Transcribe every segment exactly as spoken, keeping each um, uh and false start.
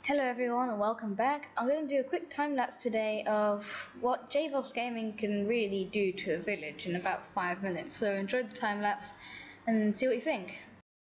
Hello everyone and welcome back. I'm going to do a quick time lapse today of what JBOSS Gaming can really do to a village in about five minutes. So enjoy the time lapse and see what you think.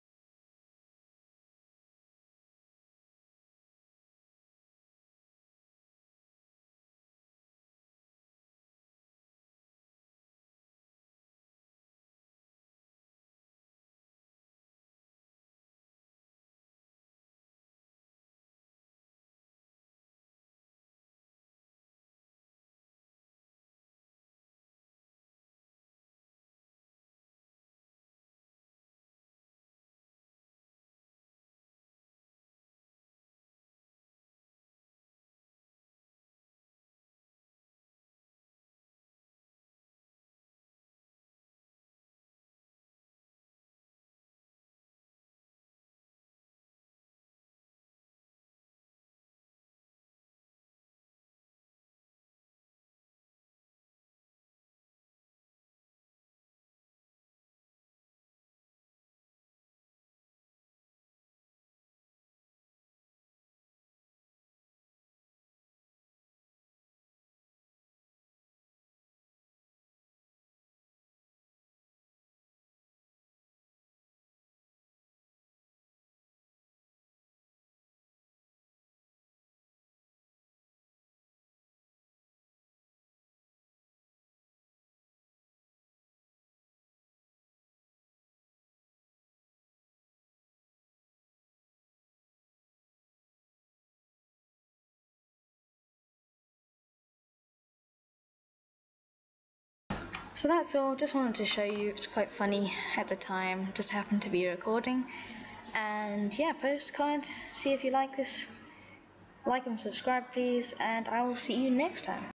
So that's all, just wanted to show you. It's quite funny at the time, just happened to be recording. And yeah, post, comment, see if you like this. Like and subscribe please, and I will see you next time.